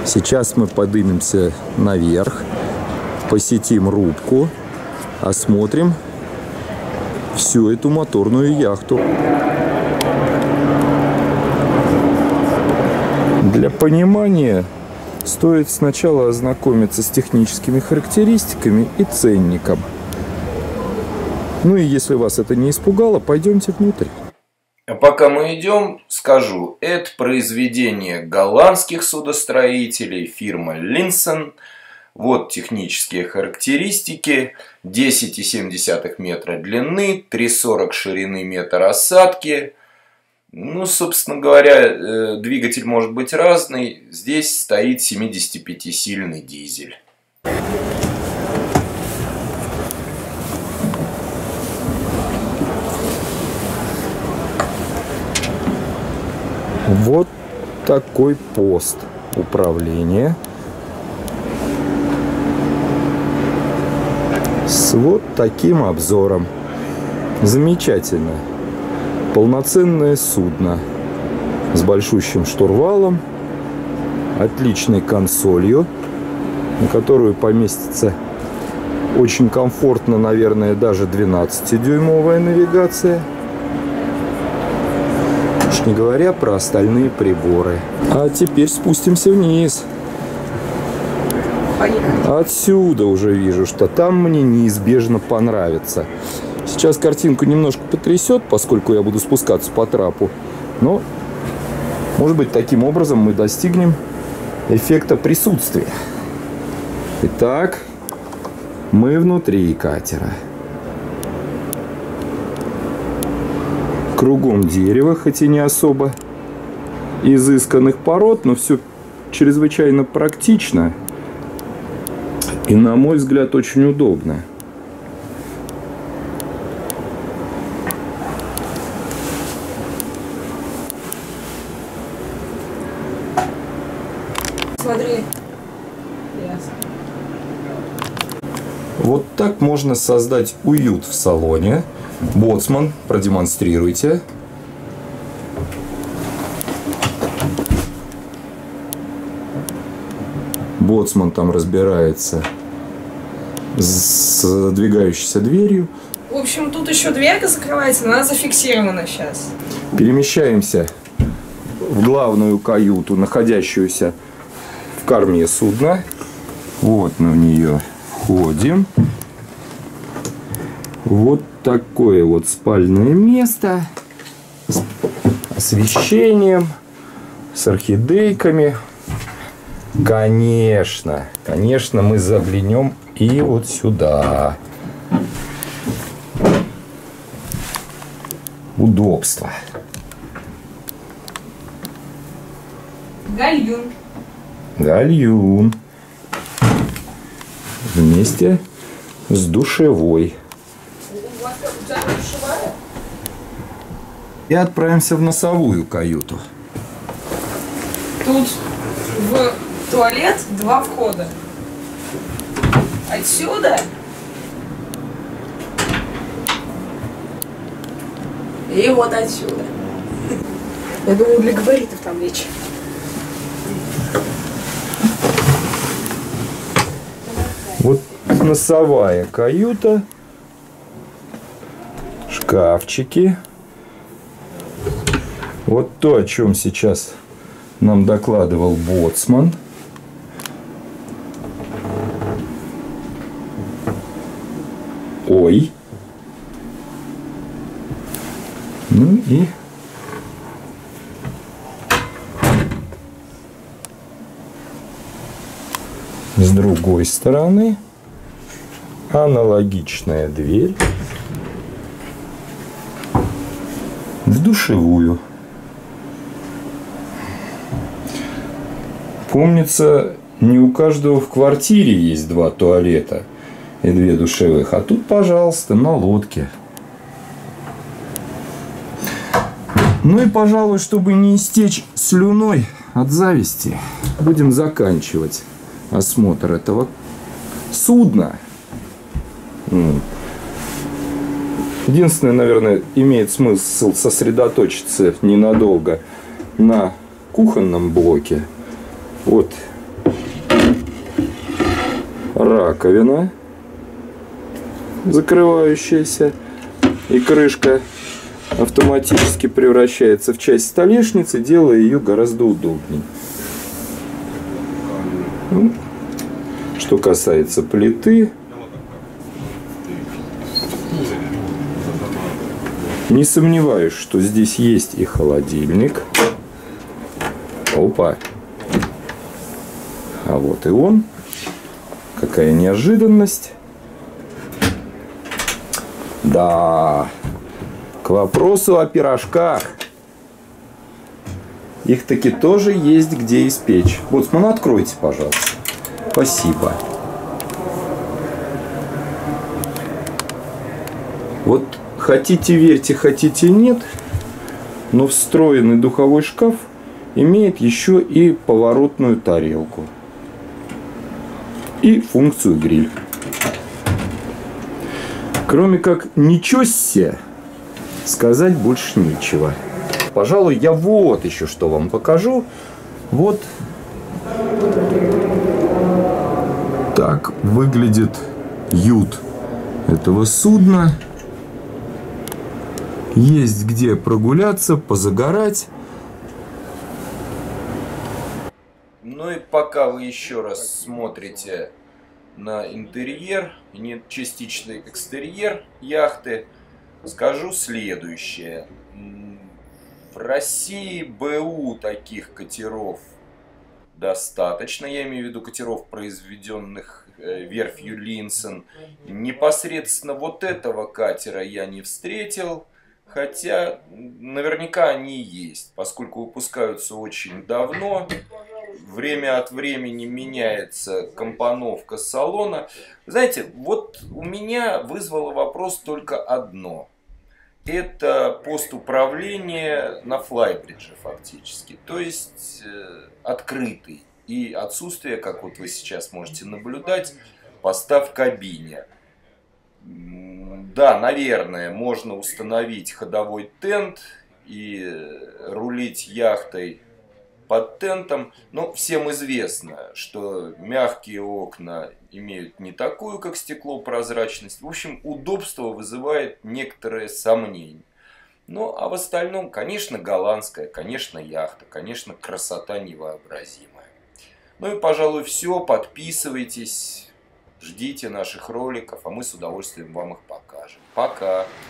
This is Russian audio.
Сейчас мы поднимемся наверх, посетим рубку, осмотрим всю эту моторную яхту. Для понимания стоит сначала ознакомиться с техническими характеристиками и ценником. Ну и если вас это не испугало, пойдемте внутрь. А пока мы идем, скажу, это произведение голландских судостроителей, фирма Линсен. Вот технические характеристики: 10,7 метра длины, 3,40 ширины, метр осадки. Ну, собственно говоря, двигатель может быть разный. Здесь стоит 75-сильный дизель. Вот такой пост управления с вот таким обзором. Замечательно. Полноценное судно с большущим штурвалом, отличной консолью, на которую поместится очень комфортно, наверное, даже 12-дюймовая навигация. Уж не говоря про остальные приборы. А теперь спустимся вниз. Отсюда уже вижу, что там мне неизбежно понравится. Сейчас картинку немножко потрясет, поскольку я буду спускаться по трапу. Но, может быть, таким образом мы достигнем эффекта присутствия. Итак, мы внутри катера. Кругом дерево, хоть и не особо изысканных пород, но все чрезвычайно практично и, на мой взгляд, очень удобно. Смотри. Вот так можно создать уют в салоне. Боцман, продемонстрируйте. Боцман там разбирается с задвигающейся дверью. В общем, тут еще дверка закрывается, но она зафиксирована сейчас. Перемещаемся в главную каюту, находящуюся в корме судна. Вот мы в нее входим. Вот такое вот спальное место с освещением, с орхидейками. Конечно, мы заглянем и вот сюда. Удобство. Гальюн. Вместе с душевой. И отправимся в носовую каюту. Тут в туалет 2 входа. Отсюда и вот отсюда. Я думаю, для габаритов там речь. Вот носовая каюта. Шкафчики. Вот то, о чем сейчас нам докладывал боцман. Ой. Ну и с другой стороны аналогичная дверь в душевую. Помнится, не у каждого в квартире есть 2 туалета и 2 душевых. А тут, пожалуйста, на лодке. Ну и, пожалуй, чтобы не истечь слюной от зависти, будем заканчивать осмотр этого судна. Единственное, наверное, имеет смысл сосредоточиться ненадолго на кухонном блоке. Вот Раковина, закрывающаяся, и крышка автоматически превращается в часть столешницы, делая ее гораздо удобнее. Что касается плиты, не сомневаюсь, что здесь есть и холодильник. Опа! А вот и он. Какая неожиданность. Да, к вопросу о пирожках. Их таки тоже есть где испечь. Боцман, откройте, пожалуйста. Спасибо. Вот хотите верьте, хотите нет, но встроенный духовой шкаф имеет еще и поворотную тарелку. И функцию гриль. Кроме как ничего себе, сказать больше нечего. Пожалуй, я вот еще что вам покажу. Вот так выглядит ют этого судна. Есть где прогуляться, позагорать. Ну и пока вы еще раз смотрите на интерьер, частичный экстерьер яхты, скажу следующее. В России БУ таких катеров достаточно, я имею в виду катеров, произведенных верфью Линсен. Непосредственно вот этого катера я не встретил, хотя наверняка они есть, поскольку выпускаются очень давно. Время от времени меняется компоновка салона. Знаете, вот у меня вызвало вопрос только одно. Это пост управления на флайбридже фактически. То есть открытый. И отсутствие, как вот вы сейчас можете наблюдать, поста в кабине. Да, наверное, можно установить ходовой тент и рулить яхтой под тентом, но всем известно, что мягкие окна имеют не такую, как стекло, прозрачность. В общем, удобство вызывает некоторые сомнения. Ну, а в остальном, конечно, голландская, конечно, яхта, конечно, красота невообразимая. Ну и, пожалуй, все. Подписывайтесь, ждите наших роликов, а мы с удовольствием вам их покажем. Пока!